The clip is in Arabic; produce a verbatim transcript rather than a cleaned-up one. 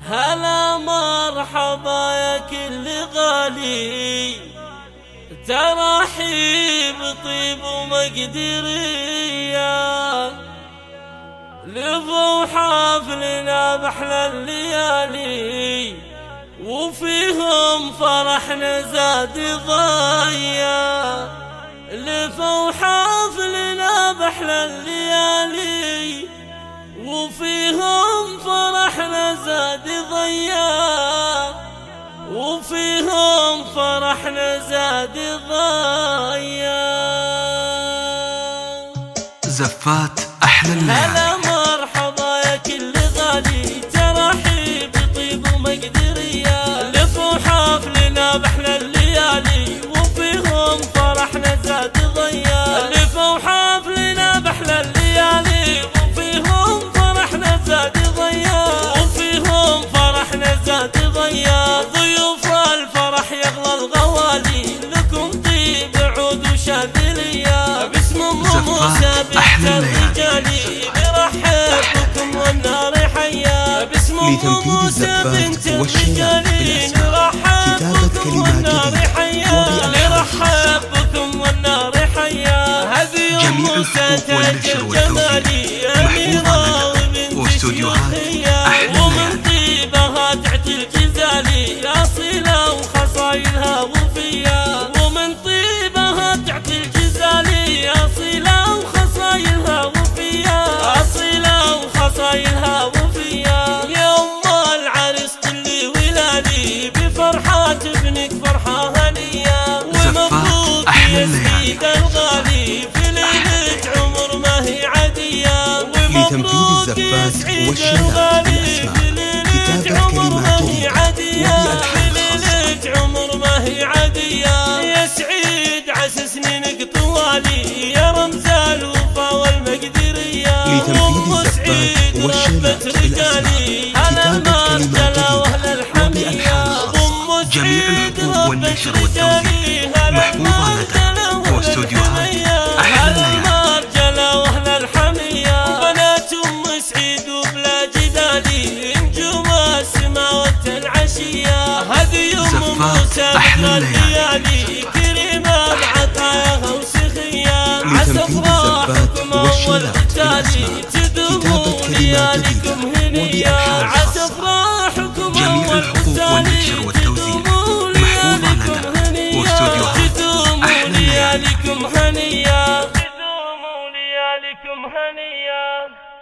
هلا مرحبا يا كل غالي، ترحيب طيب ومقدرية، لفوا حفلنا بأحلى الليالي وفيهم فرحنا زاد ضيا. لفوا حفلنا بأحلى الليالي وفيهم فرحنا زاد ضيا، وفيهم فرحنا زاد ضيا. زفات أحلى الليالي. هلا مرحبا يا كل غالي، ترحيب طيب ومقدرية، لفوا حفلنا بأحلى الليالي وفيهم فرحنا زاد ضيا. لفوا حفلنا بأحلى الليالي وفيهم فرحنا زاد ضيا، وفيهم فرحنا زاد ضيا. ضيوف الفرح يغلى الغوالي، لكم طيب عود وشاذلية، باسم ام موسى بنت الرجالي نرحب بكم والنار حيا. باسم ام موسى بنت الرجالي نرحب بكم والنار حيا. نرحب بكم والنار حيا. هذه ام موسى تاج الجمالي، أميرة وبنت شيوخية، ومن طيبها تعطي الجزالي أصيلة وخصايلها وفية. ومن طيبها تعطي الجزالي أصيلة وخصايلها وفية، أصيلة وخصايلها وفية. يا أم العريس طلي ولالي، بفرحة ابنك فرحة هنية، ومبروك يا سيد الغالي في ليلة عمر ما هي عادية. لتنفيذ الزفات والشيلات بالأسماء، كتابة كلمات جديدة وبألحان عمر ما هي عادية. يا سعيد عسى سنينك طوالي، يا رمز الوفا والمقدرية. لتنفيذ الزفات والشيلات بالأسماء، كتابة كلمات جديدة وبألحان. جميع الحقوق والنشر والتوزيع محفوظة لدى واستوديوهات أحلى الليالي. زفات أحلى الليالي، كريمة بعطاياها وسخية. لتنفيذ الزفات والشيلات بالأسماء، كتابة كلمات جديدة وبألحان خاصة. جميع الحقوق والنشر والتوزيع محفوظة لدى واستوديوهات أحلى الليالي. هنية، لياليكم هنية.